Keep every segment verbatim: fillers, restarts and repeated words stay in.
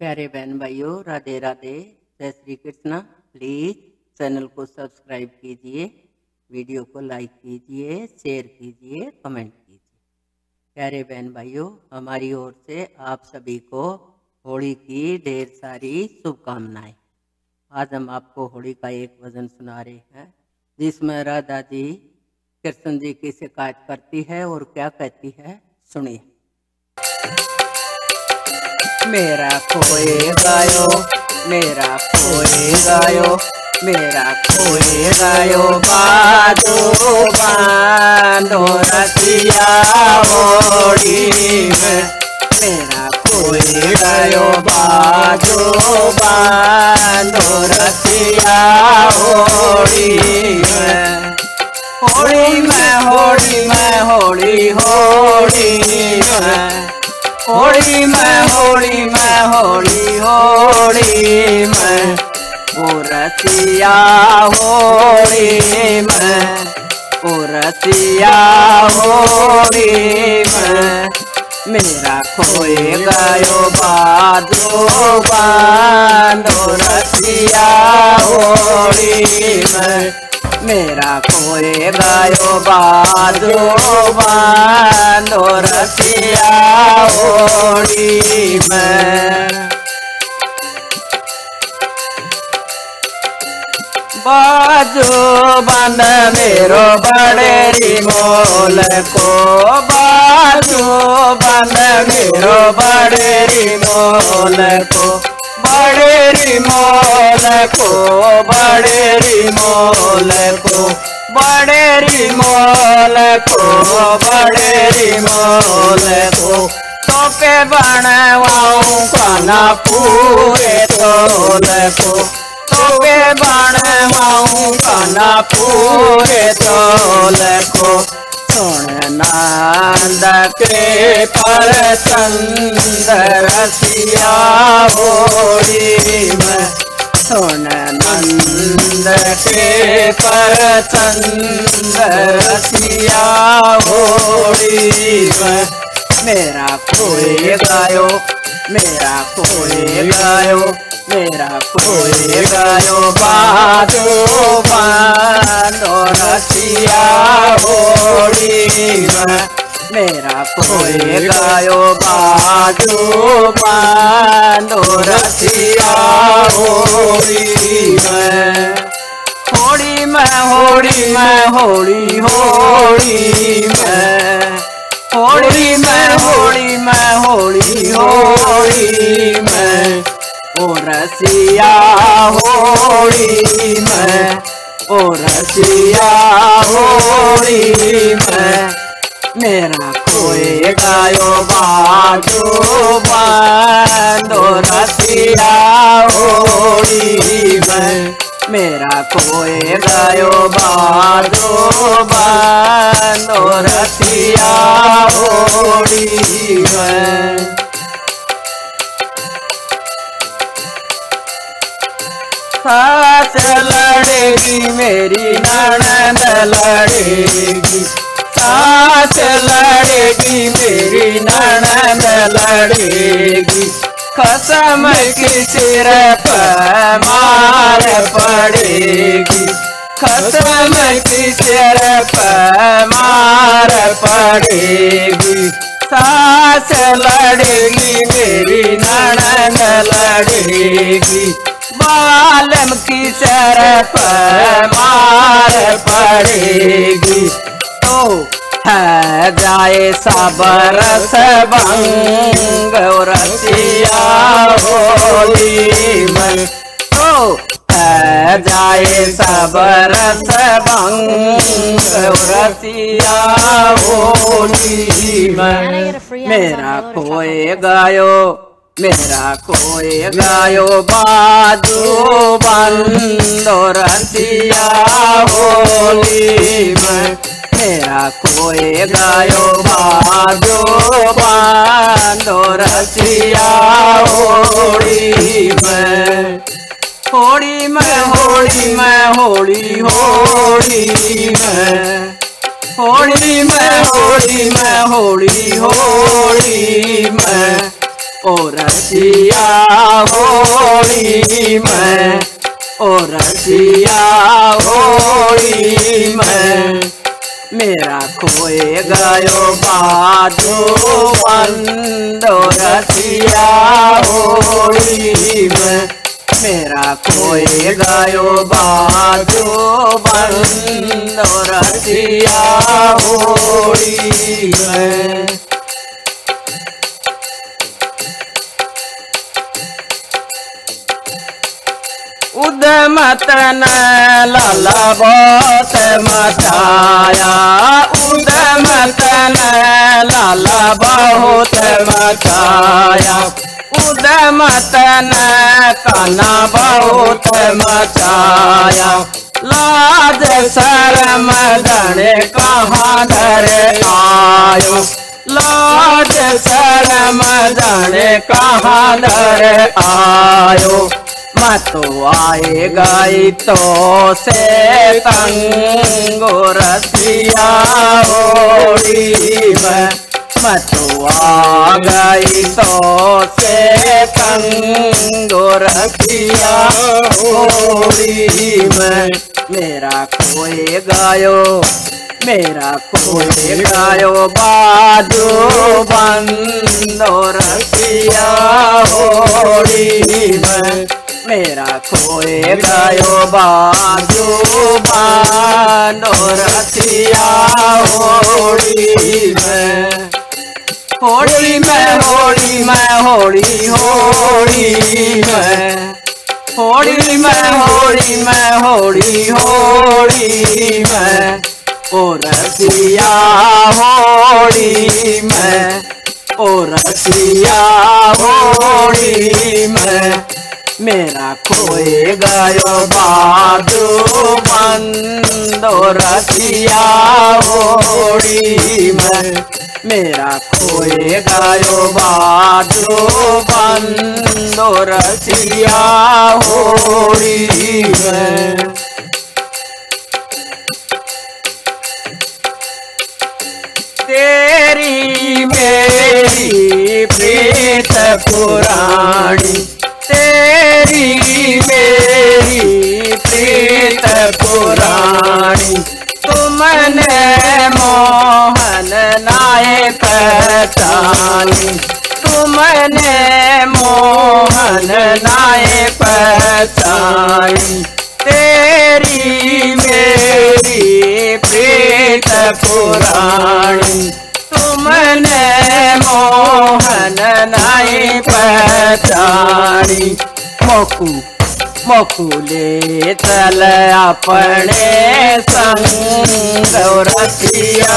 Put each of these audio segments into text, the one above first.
प्यारे बहन भाइयों, राधे राधे, जय श्री कृष्ण। प्लीज चैनल को सब्सक्राइब कीजिए, वीडियो को लाइक कीजिए, शेयर कीजिए, कमेंट कीजिए। प्यारे बहन भाइयों, हमारी ओर से आप सभी को होली की ढेर सारी शुभकामनाएं। आज हम आपको होली का एक भजन सुना रहे हैं जिसमें राधा जी कृष्ण जी की शिकायत करती है और क्या कहती है, सुनिए। मेरा खोए गायो, मेरा खोए गायो, मेरा खोए गायो, बाजो बांधो रसिया होली में। मेरा खोए गायो, बाजो बांधो रसिया होली में। होली में होली में होली होली में, होली में होली में होली होली में, ओ रसिया होली में, ओ रसिया होली में। मेरा खोए गायो, बाजो बांधो रसिया होली में। मेरा खोए गायो, बाजो बांधो रसिया होली में। बाजो बांध मेरो बड़ेरी मोल को, बाजो बांध मेरो बड़ेरी मोल को, बड़ेरी मोल को, बड़ेरी मोल को, बड़ेरी मोल को, बड़ेरी मोल को। तो पे बनवाऊं खाना पूरे तोल को, तो पे बनवाऊं खाना पूरे तोल को। सुन नंद के पर चंद रसिया होली में। सुन नंद के पर चंद रसिया होली में। मेरा खोए गायो, मेरा खोए गायो, मेरा खोए गायो, बाजो बांधो रसिया होली में। मेरा खोए गायो, बाजो बांधो रसिया होली में। होली में होली में होली होली में, होली में होली में होली होली में, ओ रसिया होली में, ओ रसिया होली में। मेरा खोए गायो, बाजो बांधो रसिया होली में। मेरा खोए गायो, बाजो बांधो रसिया होली में। सास लड़ेगी मेरी ननद लड़ेगी, सास लड़ेगी मेरी ननद लड़ेगी। कसम की सिर पर मार पड़ेगी, कसम की सिर पर मार पड़ेगी। सास लड़ेगी मेरी ननद लड़ेगी, बालम की सिर पर मार पड़ेगी। तो है जाए सब रस भंग रसिया होली में। तो है जाए सब रस भंग रसिया होली में। मेरा खोए गायो, मेरा खोए गायो, बाजो बांधो रसिया होली में। मेरा खोए गायो, बाजो बांधो रसिया होली में। होली में होली में होली होली में, होली में होली में होली होली में, ओ रसिया होली में, ओ रसिया होली में, मेरा खोए गयो बाजो बंदो रसिया होली में, मेरा खोए गयो बाजो बंदो रसिया होली में। उदमतन लाला बहुत मचाया, उदमतन लाला बहुत मचाया, उदमतन काना बहुत मचाया, लाज शर्म धड़े कहाँ धर आयो, लाज शर्म धड़े कहाँ धर आयो, मतो आए गई तो से तंगो रसिया होली में, मतो आ गई तो से तंगो रसिया होली में, मेरा खोए गयो, मेरा खोए गयो बाजो बंदो रसिया होली में, मेरा खोए गयो बाजो बंदो रसिया होली में, होली में होली में होली होली में, होली में होली में होली होली में, ओ रसिया होली में, ओ रसिया होली में, मेरा खोए गयो बाजो बंदो रसिया होली में, मेरा खोए गयो बाजो बंदो रसिया होली में। तेरी मेरी प्रीत पुरानी, तेरी मेरी प्रीत पुरानी, तुमने मोहन नाय पहचानी, तुमने मोहन नाय पहचानी, तेरी मेरी प्रीत पुरानी, तुमने मोहन नाय पहचानी, मोकू मोकुले चल अपने संग रसिया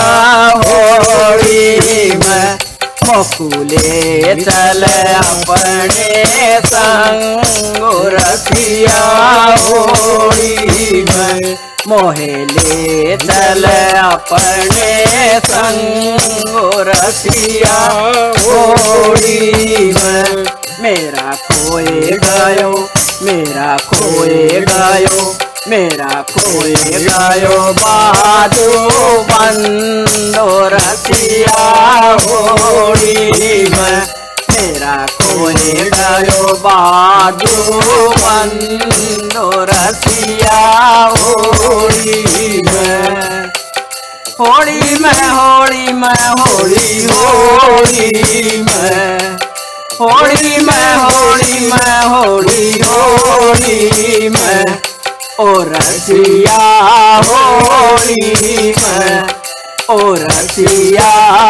होली में, मोकुले चल अपने संग रसिया होली में, मोहले चल अपने संग रसिया होली में, मेरा खोए गयो, मेरा खोए गयो, मेरा खोए गयो बाजो बंदो रसिया होली में, मेरा खोए गयो बाजो बंदो रसिया होली में, होली में होली में होली होली में, होली में होली में होली होली में, ओ रसिया होली में, ओ रसिया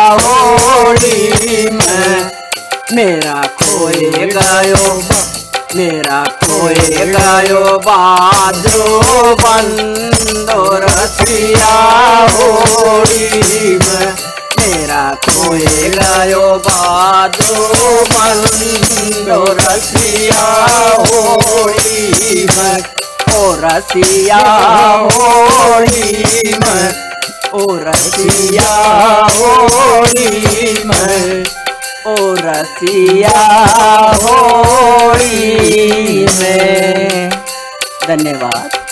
होली में, मेरा खोए गयो, मेरा खोए गयो बाजो बंदो रसिया होली में, मेरा खोए गयो बाजो बंदो रसिया होली में, ओ रसिया होली में, ओ रसिया होली में, ओ रसिया होली में। धन्यवाद।